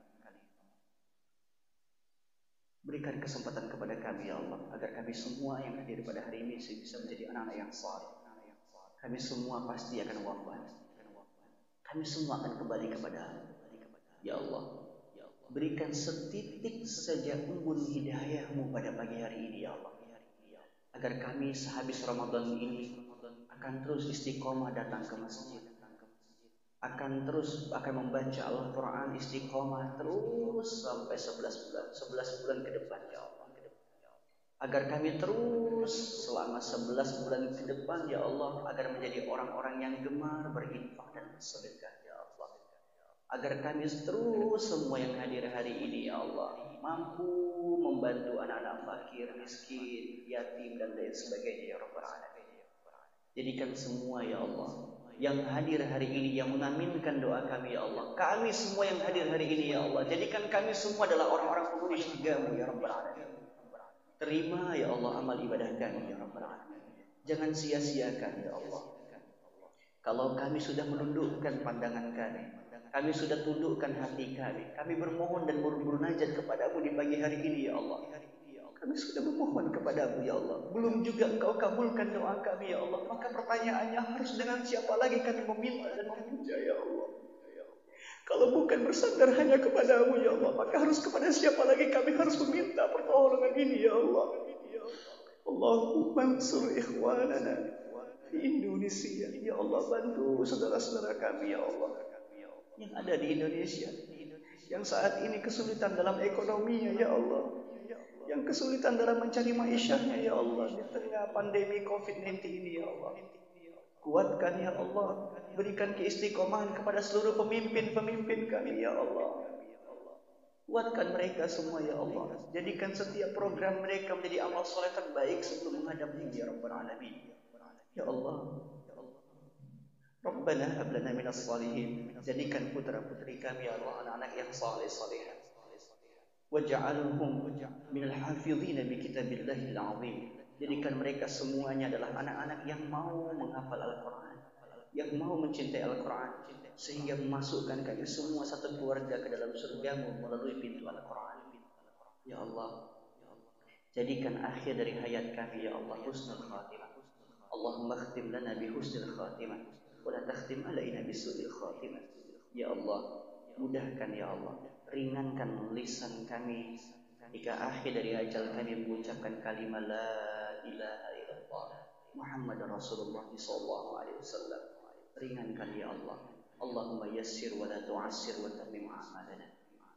Speaker 1: Berikan kesempatan kepada kami ya Allah agar kami semua yang hadir pada hari ini bisa menjadi anak-anak yang saleh. Kami semua pasti akan wafat. Kami semua akan kembali kepada-Mu. Ya Allah, berikan setitik saja embun hidayah-Mu pada pagi hari ini ya Allah, agar kami sehabis Ramadan ini akan terus istiqomah datang ke masjid, akan membaca Al-Quran istiqomah terus sampai 11 bulan ke depan ya Allah. Agar kami terus selama 11 bulan ke depan ya Allah, agar menjadi orang-orang yang gemar berinfak dan bersedekah ya Allah. Agar kami terus semua yang hadir hari ini ya Allah mampu membantu anak-anak fakir, miskin, yatim dan lain sebagainya ya Rabbal Alamin. Jadikan semua ya Allah yang hadir hari ini yang mengaminkan doa kami ya Allah, kami semua yang hadir hari ini ya Allah, jadikan kami semua adalah orang-orang penghuni surga-Mu ya Rabbal Alamin. Terima ya Allah amal ibadah kami ya Rabbal Alamin. Jangan sia-siakan ya Allah. Kalau kami sudah menundukkan pandangan kami sudah tundukkan hati kami bermohon dan bermunajat kepadamu di pagi hari ini ya Allah. Kami sudah memohon kepadamu ya Allah, belum juga Engkau kabulkan doa kami ya Allah. Maka pertanyaannya harus dengan siapa lagi kami meminta dan memuja ya Allah. Kalau bukan bersandar hanya kepadamu ya Allah, maka harus kepada siapa lagi kami harus meminta pertolongan ini ya Allah. Allahumma ansur ikhwanana di Indonesia. Ya Allah, bantu saudara-saudara kami ya Allah yang ada di Indonesia, yang saat ini kesulitan dalam ekonominya ya Allah, yang kesulitan dalam mencari ma'isyahnya ya Allah di tengah pandemi COVID-19 ini ya Allah. Kuatkan ya Allah, berikan keistiqomahan kepada seluruh pemimpin-pemimpin kami ya Allah. Kuatkan mereka semua ya Allah. Jadikan setiap program mereka menjadi amal soleh terbaik sebelum menghadapi ya Rabbal Alamin. Ya Allah, Rabbana hab lana minas salihin. Jadikan putra-putri kami ya Allah anak-anak yang saleh-saleh. Waj'alhum minal hafizina bi kitabillahi al-'azim. Jadikan mereka semuanya adalah anak-anak yang mau menghafal Al-Quran, yang mau mencintai Al-Quran, sehingga memasukkan kami semua satu keluarga ke dalam surgamu melalui pintu Al-Quran. Ya Allah, jadikan akhir dari hayat kami ya Allah husnul khatimah. Allahumma khtim lana bi husnul khatimah wa la takhtim alaina bi su'il khatimah. Ya Allah, mudahkan ya Allah, ringankan lisan kami jika akhir dari ajal kami mengucapkan kalimat la ilaha illallah Muhammad Rasulullah sallallahu alaihi wasallam. Ringankan ya Allah. Allahumma yassir wa la tu'assir wa tammim a'malana.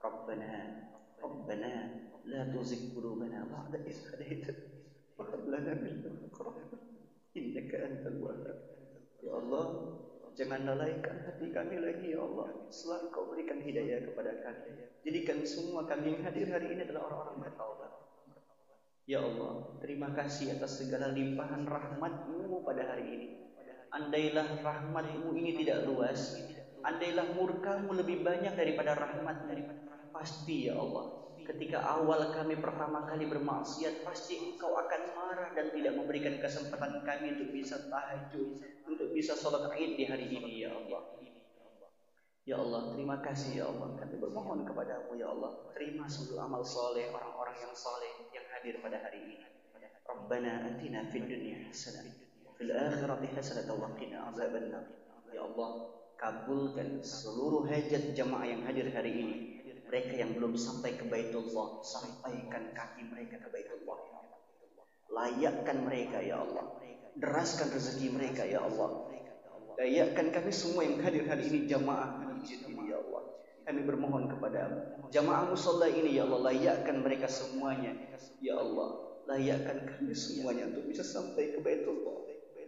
Speaker 1: Rabbana la tuzigh qulubana ba'da idh hadaytana wa hab lana min ladunka rahmah innaka antal wahhab. Ya Allah, jangan lalaikan hati kami lagi ya Allah, setelah Engkau berikan hidayah kepada kami. Jadikan semua kami yang hadir hari ini adalah orang-orang bertaubat. Ya Allah, terima kasih atas segala limpahan rahmat-Mu pada hari ini. Andailah rahmat-Mu ini tidak luas, andailah murka-Mu lebih banyak daripada rahmat-Mu, pasti ya Allah, ketika awal kami pertama kali bermaksiat, pasti Engkau akan marah dan tidak memberikan kesempatan kami untuk bisa tahajud, untuk bisa sholat Id di hari ini ya Allah. Ya Allah, terima kasih ya Allah. Kami bermohon kepadamu ya Allah, terima seluruh amal soleh orang-orang yang soleh yang hadir pada hari ini. Rabbana atina fid dunya hasanah wa fil akhirati hasanah wa qina azabannar. Ya Allah, kabulkan seluruh hajat jamaah yang hadir hari ini. Mereka yang belum sampai ke Baitullah, sampaikan kaki mereka ke Baitullah ya Allah. Layakkan mereka ya Allah, deraskan rezeki mereka ya Allah. Layakkan kami semua yang hadir hari ini jamaah masjid ini ya Allah. Kami bermohon kepada-Mu, jamaah musalla ini ya Allah, layakkan mereka semuanya ya Allah. Layakkan kami semuanya untuk bisa sampai ke Baitullah.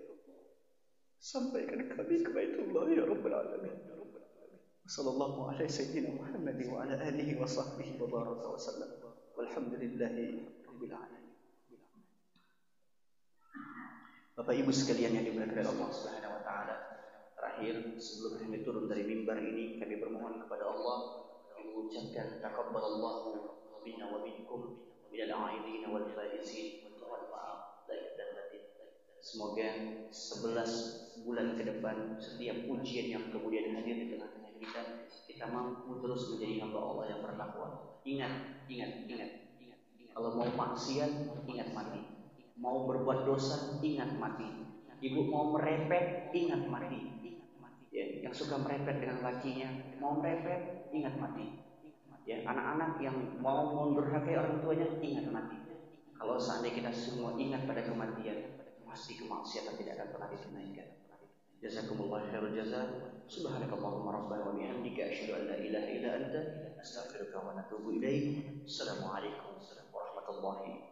Speaker 1: Sampaikan kami ke Baitullah ya Rabbal Alamin. Sallallahu alaihi sayyidina Muhammad wa ala alihi wa sahbihi wa baraka wa sallam. Walhamdulillahi rabbil alamin. Bapak Ibu sekalian yang dimuliakan Allah Subhanahu wa taala, terakhir sebelum kami turun dari mimbar ini, kami bermohon kepada Allah mengucapkan taqabbalallahu minna wa minkum minal a'idin wal faizin. Mohon maaf lahir dan batin. Semoga 11 bulan ke depan setiap ujian yang kemudian hadir di tengah-tengah kita mampu terus menjadi hamba Allah yang bertakwa. Ingat. Kalau mau maksiat, ingat mati. Mau berbuat dosa, ingat mati. Ibu mau merepet, ingat mati. Ya, yang suka merepet dengan lakinya, mau merepet, ingat mati. Ya, anak-anak yang mau mendurhakai orang tuanya, ingat mati. Kalau seandainya kita semua ingat pada kematian, pasti kemaksiatan tidak akan pernah ditunaikan. Jazakumullah khairul jazaa. Subhanakallahumma rabbana wa bihamdika asyhadu an la ilaha illa anta astaghfiruka wa atubu ilaik. Assalamualaikum warahmatullahi wabarakatuh.